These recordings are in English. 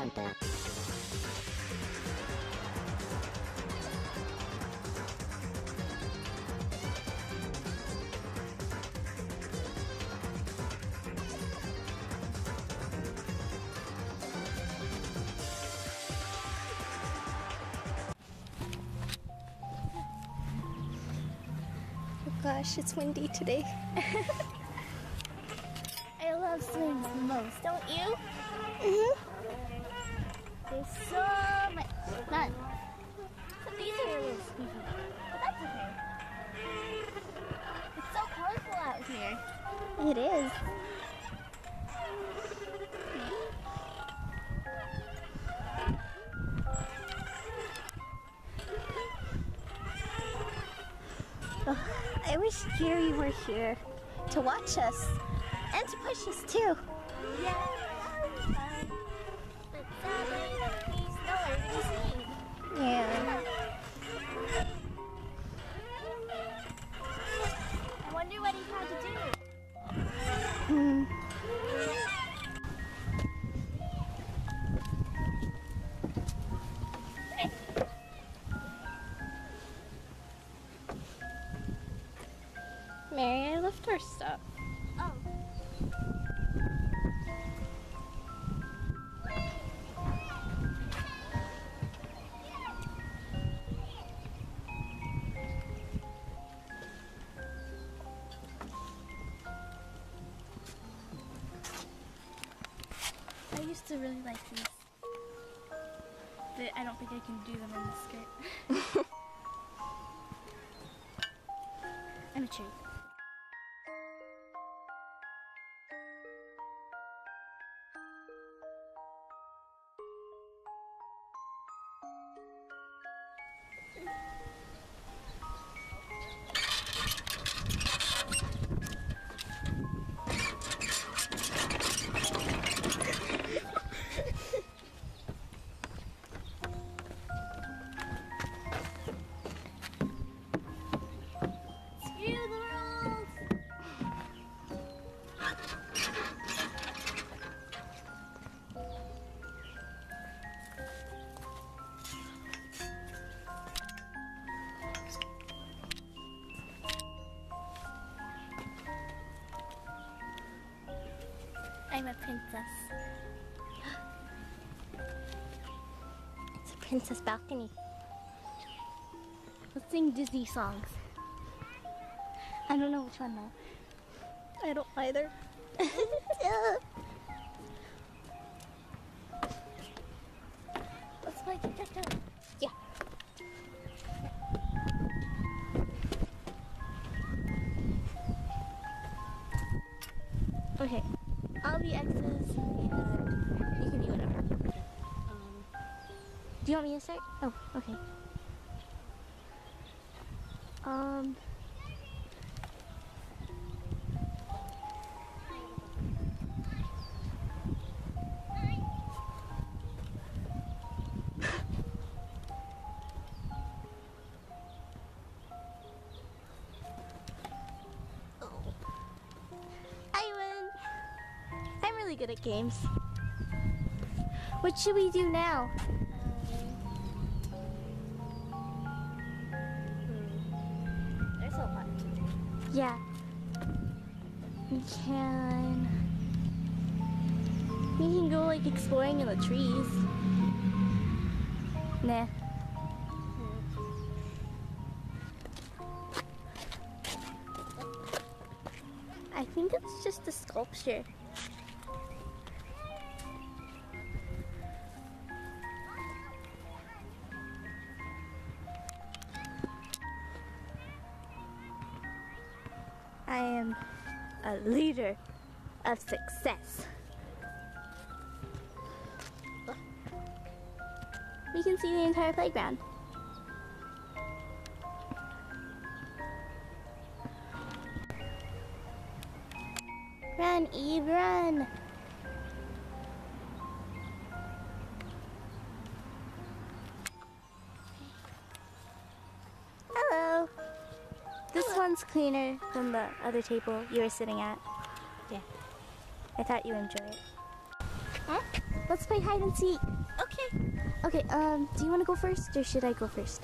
something. Oh gosh, it's windy today. I love swings the most, don't you? There's so much fun. So these are a little squeaky, but that's okay. It's so colorful out here. It is. Oh, I wish Gary were here to watch us and to push us too. Yeah, but sadly, he's nowhere to be seen. Yeah. I wonder what he had to do. Mary, I left our stuff. Oh. I used to really like these, but I don't think I can do them in the skirt. I'm a tree. I'm a princess. It's a princess balcony. Let's sing Disney songs. I don't know which one though. I don't either. Let's play tic-tac-toe. Yeah. Okay, I'll be X's and you can be whatever. Do you want me to start? Oh, okay. I'm really good at games. What should we do now? There's a lot to do. Yeah. We can go like exploring in the trees. Nah. I think it's just a sculpture. I am a leader of success. We can see the entire playground. Run, Eve, run! Hello! This one's cleaner than the other table you were sitting at. Yeah. I thought you'd enjoy it. Huh? Let's play hide and seek. Okay, do you want to go first or should I go first?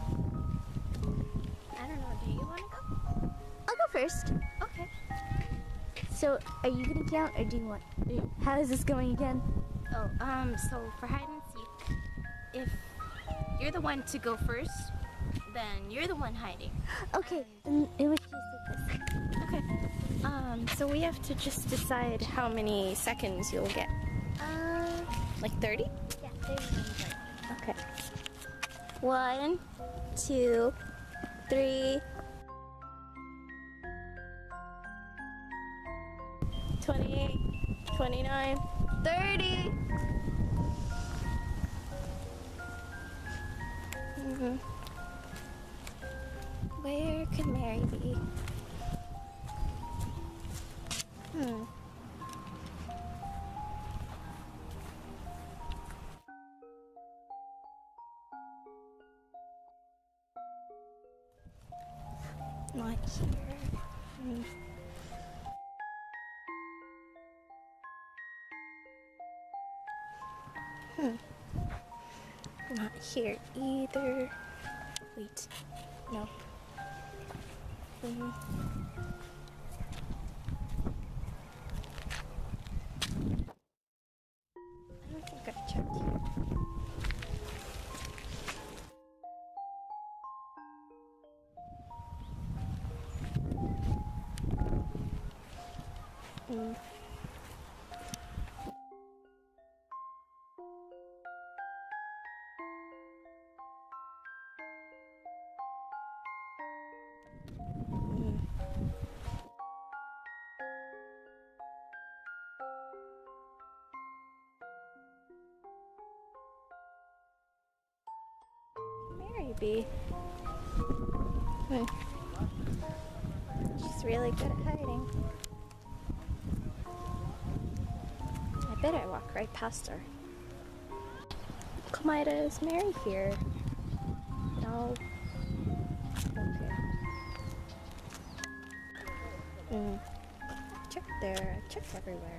I don't know. Do you want to go? I'll go first. Okay. So, are you gonna count or do you want? How is this going again? Oh, so for hide and seek, if you're the one to go first, then you're the one hiding. Okay, then in which case take this. Okay. So we have to just decide how many seconds you'll get. Like 30? Yeah, 30. Okay. 1, 2, 3. 28, 29, 30. Where could Mary be? Not here. Not here either. Wait, no. I don't think I checked here. Mary be? She's really good at hiding. I bet I walk right past her. Clyda, is Mary here? No. Okay. Check there. Check everywhere.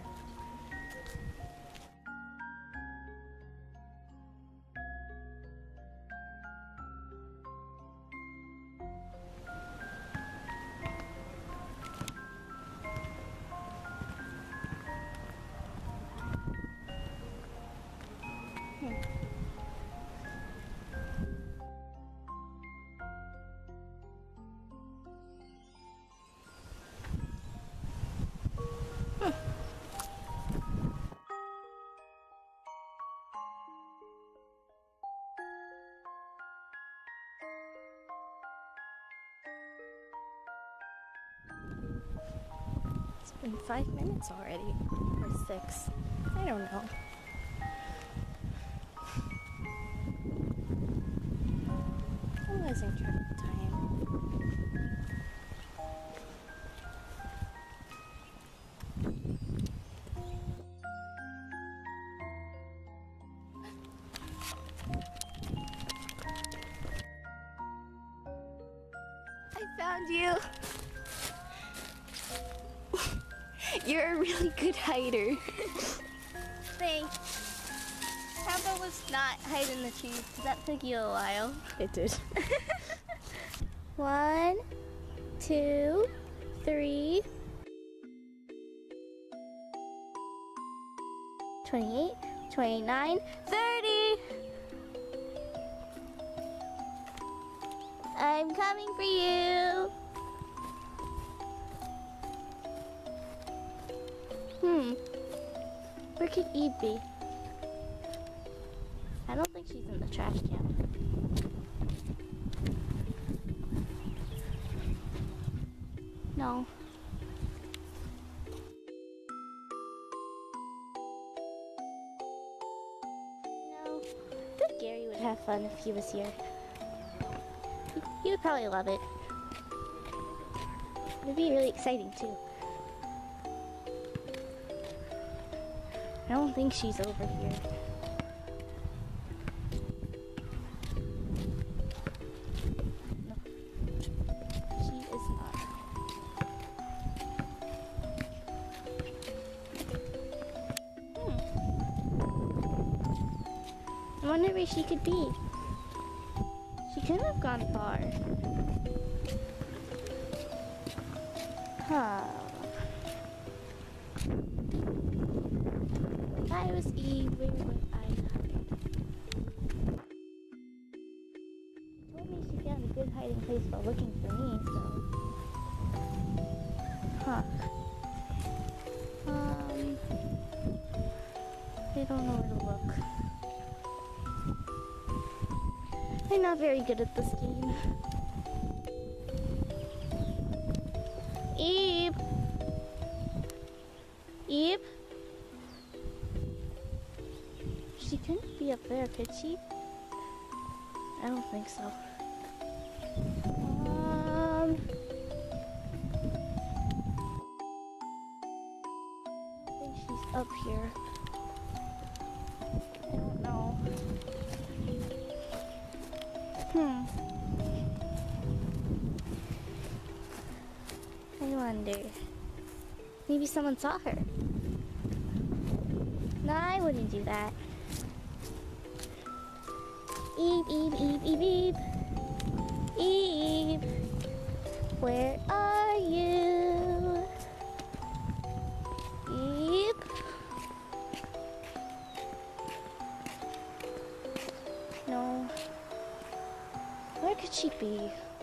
It's been 5 minutes already, or 6. I don't know. I'm losing track of time. I found you. You're a really good hider. Thanks. How about let's not hide in the trees? Because that took you a while. It did. 1, 2, 3. 28, 29, 30. I'm coming for you. Where could Eve be? I don't think she's in the trash can. No. No. I think Gary would have fun if he was here. He would probably love it. It would be really exciting too. I don't think she's over here. No. She is not. I wonder where she could be. She couldn't have gone far. Huh. If I was Eve, where would I hide? She told me she found a good hiding place while looking for me, so... Huh. I don't know where to look. I'm not very good at this game. Eve! Eve? She couldn't be up there, could she? I don't think so. I think she's up here. I don't know. I wonder. Maybe someone saw her. No, I wouldn't do that. Eve, Eve, Eve, Eve, Eve. Eve. Where are you? Eve. No. Where could she be?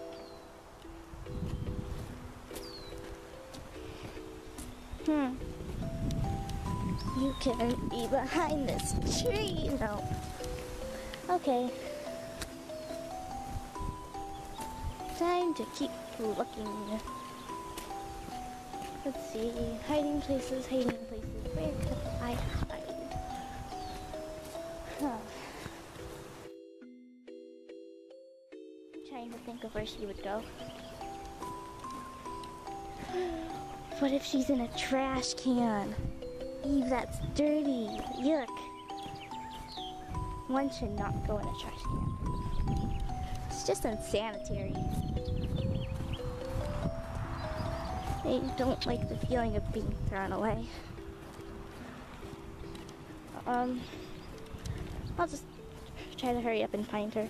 You can't be behind this tree. No. Okay. Time to keep looking. Let's see. Hiding places, hiding places. Where could I hide? Huh. Trying to think of where she would go. What if she's in a trash can? Eve, that's dirty. Yuck. One should not go in a trash can. It's just unsanitary. I don't like the feeling of being thrown away. I'll just try to hurry up and find her.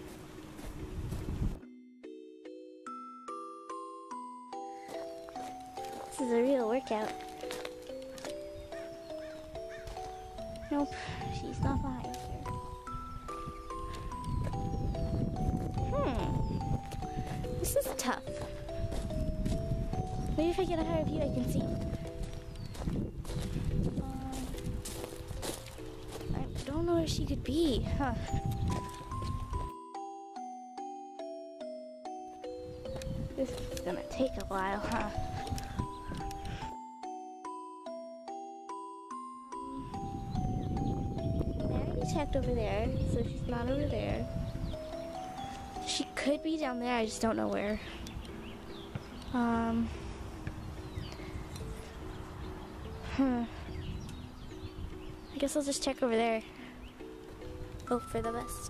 This is a real workout. Nope, she's not behind here. This is tough. Maybe if I get a higher view, I can see. I don't know where she could be, huh? This is gonna take a while, huh? Checked over there, so she's not over there. She could be down there, I just don't know where. I guess I'll just check over there. Hope for the best.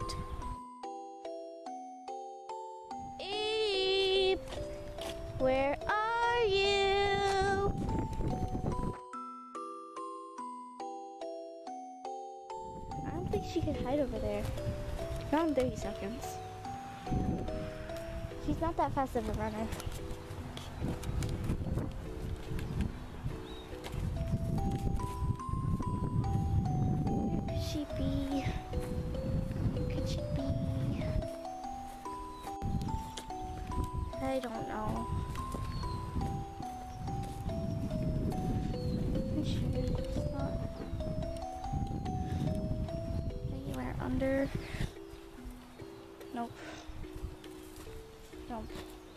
Eve! Where are you? I don't think she could hide over there. Not in 30 seconds. She's not that fast of a runner. Where could she be? Where could she be? I don't know. I'm sure it's not anywhere under. Nope. Nope.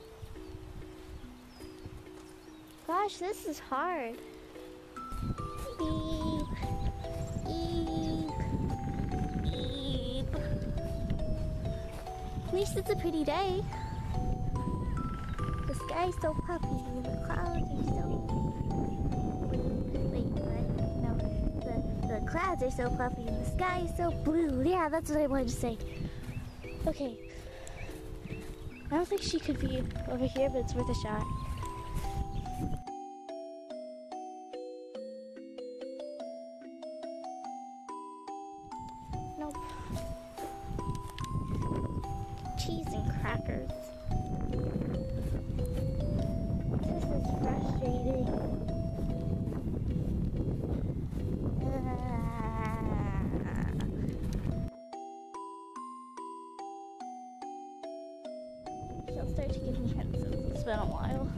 Gosh, this is hard. Beep. Beep. Beep. At least it's a pretty day. The sky's so puffy, the clouds are so blue. Wait, what? No, the clouds are so puffy and the sky is so blue. Yeah, that's what I wanted to say. Okay. I don't think she could be over here, but it's worth a shot. Nope. cheese and crackers. This is frustrating. She'll start to give me hints as it's been a while.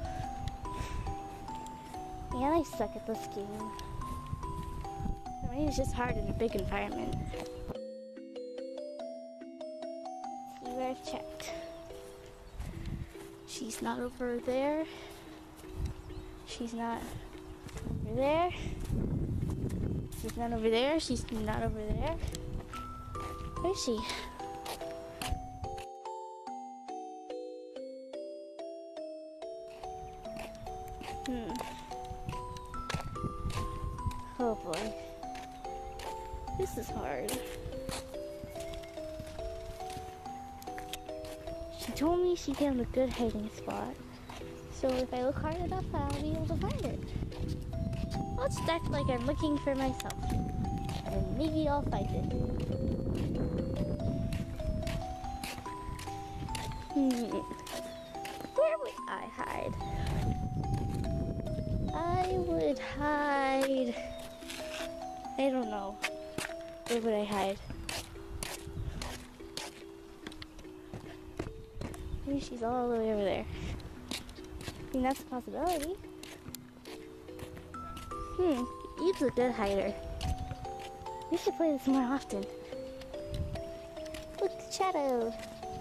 Man, I suck at this game. I mean, it's just hard in a big environment. Let's see where I've checked. She's not over there. She's not over there. She's not over there. She's not over there. Where is she? Oh boy. This is hard. She told me she found a good hiding spot. So if I look hard enough, I'll be able to find it. I'll just act like I'm looking for myself. And maybe I'll find it. Where would I hide? I would hide... I don't know. Where would I hide? Maybe she's all the way over there. I mean, that's a possibility. Eve's a good hider. We should play this more often. Look, Shadow.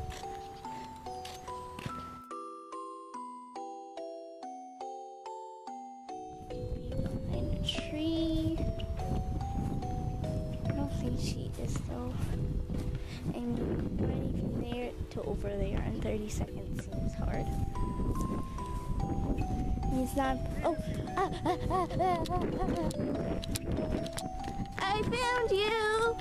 Behind a tree. I don't think she is though. I'm running from there to over there in 30 seconds seems hard. It's not. Oh! I found you!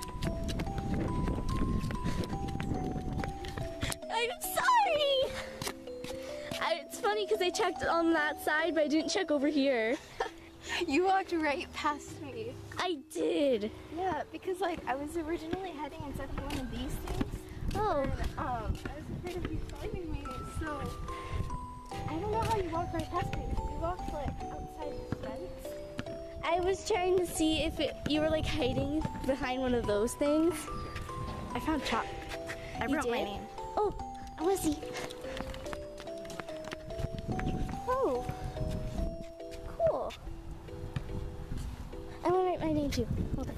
I'm sorry! It's funny because I checked on that side, but I didn't check over here. You walked right past me. I did. Yeah, because like I was originally heading inside of one of these things. Oh. And I was afraid of you finding me, so I don't know how you walked right past me. You walked like outside the fence. I was trying to see if you were like hiding behind one of those things. I found Chop. I You wrote my did? name. Oh, I want to see. Oh, cool. I want to write my name too. Hold on.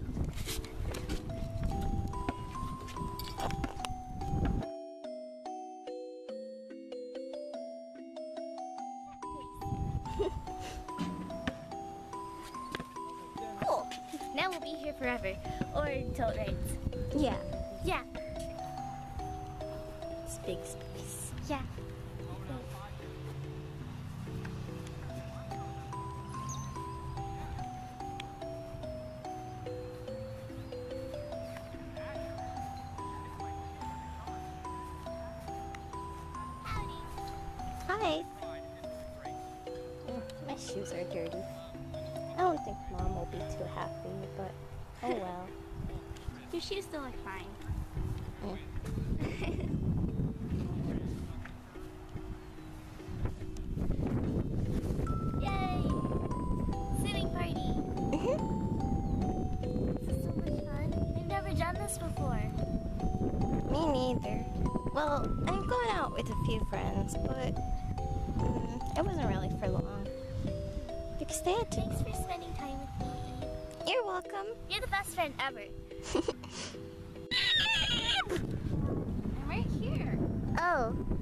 Cool. Now we'll be here forever, or until it rains. Yeah. Yeah. It's big space. Yeah. Hi. My shoes are dirty. I don't think Mom will be too happy, but oh well. Your shoes still look fine. Yay! Sitting party. This is so much fun. I've never done this before. Me neither. Well, I'm going out with a few friends, but it wasn't really for long. You can stay at Thanks for spending time with me. You're welcome. You're the best friend ever. I'm right here. Oh.